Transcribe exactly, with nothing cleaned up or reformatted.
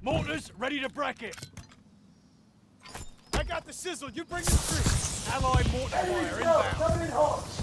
Mortars, ready to bracket. I got the sizzle, you bring the street. Allied mortar fire inbound. Coming in hot.